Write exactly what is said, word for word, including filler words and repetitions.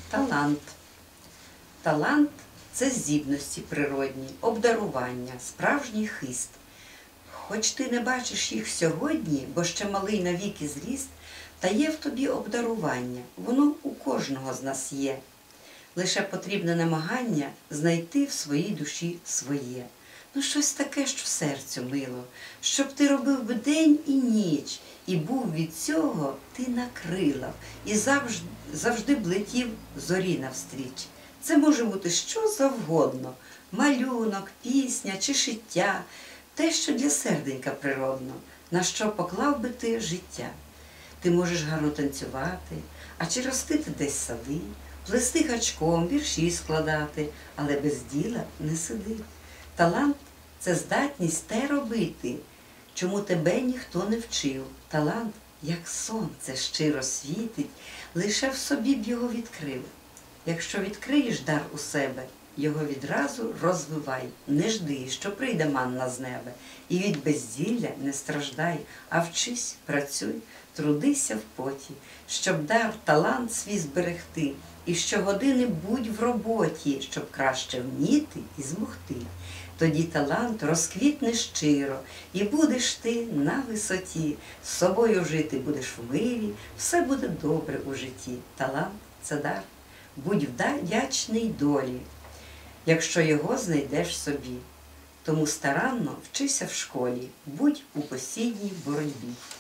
Талант. Талант – це здібності природні, обдарування, справжній хист. Хоч ти не бачиш їх сьогодні, бо ще малий навіки зріст, та є в тобі обдарування, воно у кожного з нас є. Лише потрібне намагання знайти в своїй душі своє. Ну щось таке, що серцю мило, щоб ти робив би день і ніч, і був від цього ти на крилах, і завжди, завжди б летів зорі навстріч. Це може бути що завгодно – малюнок, пісня чи шиття, те, що для серденька природно, на що поклав би ти життя. Ти можеш гарно танцювати, а чи ростити десь сади, плести гачком, вірші складати, але без діла не сиди. Талант – це здатність те робити, чому тебе ніхто не вчив. Талант, як сонце, щиро світить, лише в собі б його відкрив. Якщо відкриєш дар у себе, його відразу розвивай. Не жди, що прийде манна з неба. І від безділля не страждай, а вчись, працюй, трудися в поті, щоб дар, талант свій зберегти. І щогодини будь в роботі, щоб краще вміти і змогти. Тоді талант розквітне щиро, і будеш ти на висоті. З собою жити будеш в мирі, все буде добре у житті. Талант – це дар. Будь вдячний долі, якщо його знайдеш собі. Тому старанно вчися в школі, будь у постійній боротьбі.